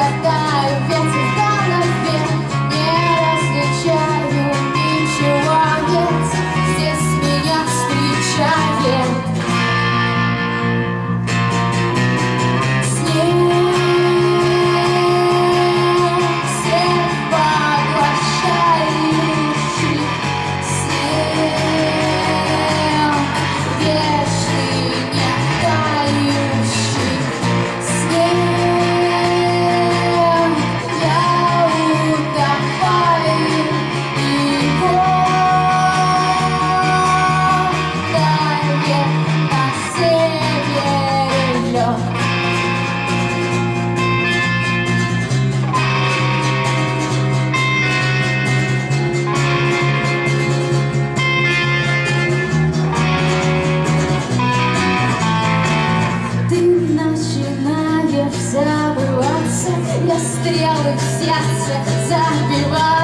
глотаю ветер в голове, не различаю ничего, нет, здесь меня встречает снег, снег поглощающий, снег вечный, не тающий, снег, я утопаю его, тает на севере лед. Ты начинаешь забываться, я стрелы в сердце забиваю.